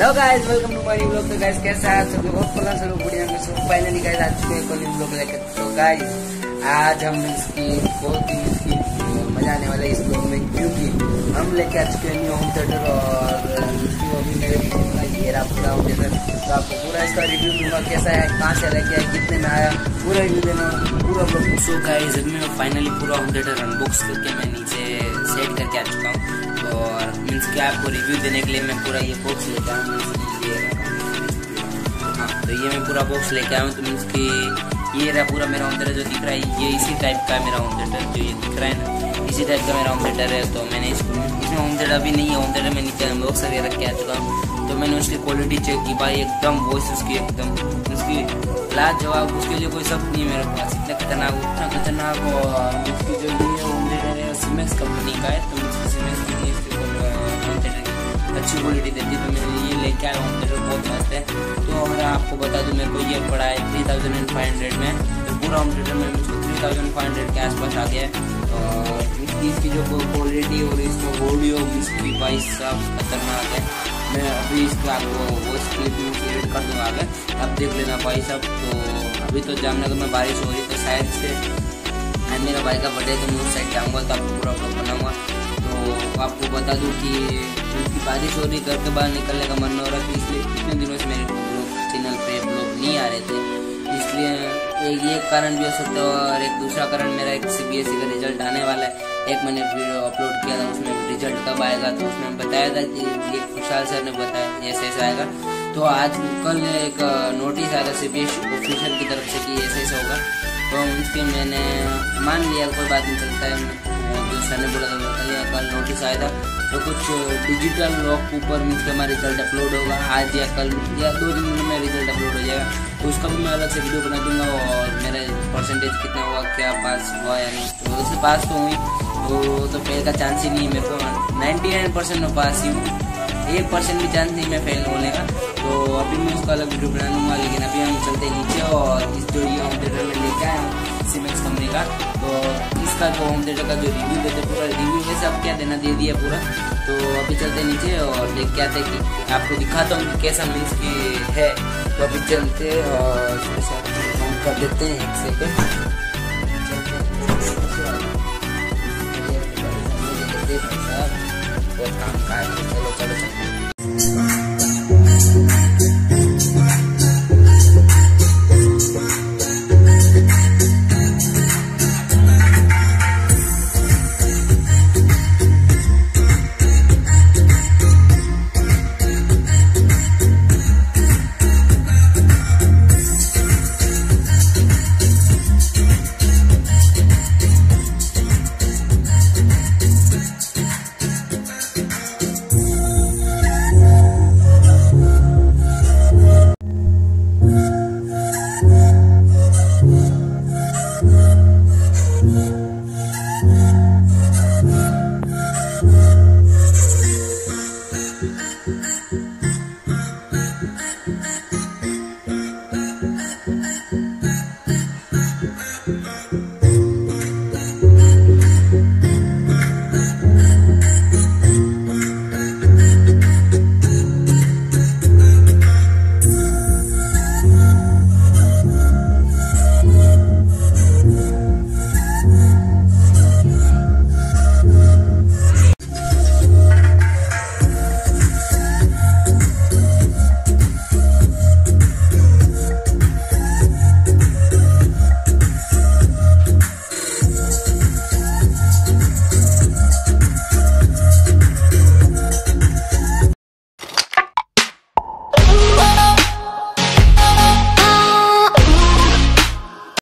Hello guys, welcome to my new vlog. तो guys कैसा है सब लोग? होपफुली सब लोग बढ़िया में। सो फाइनली गाइस आज चुके हैं न्यू व्लॉग लेकर। तो गाइस आज हम इसकी बहुत ही इसकी मजा आने वाला है इस व्लॉग में, क्योंकि हम लेके आ चुके हैं न्यू होम थिएटर और इसकी वो भी मेरे ये रहा पूरा होम थिएटर। तो आपको पूरा इसका रिव्यू दूंगा, कैसा है, कहाँ से लेके आया, कितने में आया, पूरा रिव्यू देना पूरा व्लॉग। सो गाइस अभी मैं फाइनली पूरा होम थिएटर अनबॉक्स करके मैं नीचे सेट करके आ चुका हूँ और मीन्स कि आपको रिव्यू देने के लिए मैं पूरा ये बॉक्स लेके आया हूँ। हाँ, तो ये मैं पूरा बॉक्स लेके आया हूँ। तो मीन्स कि ये रहा पूरा मेरा होम थिएटर जो दिख रहा है, ये इसी टाइप का है मेरा होम थिएटर, जो ये दिख रहा है ना, इसी टाइप का मेरा होम थिएटर है। तो मैंने इसमें होम थिएटर अभी नहीं है, होम थिएटर में नीचे बॉक्स वगैरह रख के आ चुका हूँ। तो मैंने उसकी क्वालिटी चेक की, भाई एकदम वॉइस उसकी एकदम उसकी लाजवाब, उसके लिए कोई शब्द नहीं है मेरे पास, इतना खतरनाक। और उसकी जो ये होम थिएटर है सिमेक्स कंपनी का है, तो सिमेक्स कंपनी अच्छी क्वालिटी देती है। तो मैंने ये लेके आया होम थिएटर, बहुत मस्त है। तो अगर आपको बता दूं, मेरे को ये पड़ा है 3500 में। तो पूरा होम थिएटर में मुझको 3500 के आसपास आ गया है। और इसकी जो क्वालिटी और इसका ऑडियो इसकी वॉइस सब खतरनाक है। मैं अभी इसका आपको वॉइस क्लिप एड कर दूँगा, आगे आप देख लेना भाई साहब। तो अभी तो जामनगर में बारिश हो रही, तो शायद से मेरा भाई का बर्थडे, तो मैं उस साइड जाऊँगा, तो आपको पूरा ब्लॉग बनाऊँगा। तो आपको बता दूं कि बारिश हो रही, घर के बाहर निकलने का मन नहीं हो रहा, तो इसलिए कितने दिनों से मेरे चैनल पे ब्लॉग नहीं आ रहे थे। इसलिए एक कारण भी हो सकता है, और एक दूसरा कारण मेरा एक CBSE का रिजल्ट आने वाला है। एक मैंने वीडियो अपलोड किया था, उसमें रिजल्ट कब आएगा, तो उसमें बताया था कि ये खुशहाल सर ने बताया ऐसे आएगा। तो आज कल एक नोटिस आया था CBSE ऑफिशियल की तरफ से कि ऐसे होगा। तो उसके मैंने मान लिया, कोई बात नहीं, चलता है। जो सर ने बोला था कल नोटिस आया था, तो कुछ डिजिटल लॉक ऊपर मीन्स हमारा रिजल्ट अपलोड होगा आज या कल या 2 दिन में रिजल्ट अपलोड हो जाएगा। तो उसका भी मैं अलग से वीडियो बना दूंगा, और मेरा परसेंटेज कितना हुआ, क्या पास हुआ या नहीं। तो वैसे पास तो हुई, तो फेल का चांस ही नहीं है मेरे को। 99% में पास ही हूँ, 1% भी चांस नहीं मैं फेल होने का। तो अभी मैं उसका अलग वीडियो बना दूंगा, लेकिन अभी हम चलते नीचे। और इस जो ये होम थिएटर में लेके आया हूँ सिमेक्स कंपनी का, तो इसका जो होम थिएटर का जो रिव्यू देते, पूरा रिव्यू वैसे अब क्या देना दे दिया पूरा। तो अभी चलते नीचे और देख के आते कि आपको दिखाता हूँ कि कैसा मीन्स की है। तो अभी चलते और ऑन कर देते हैं, 1 सेकेंड काम का है। चलो चलो चलो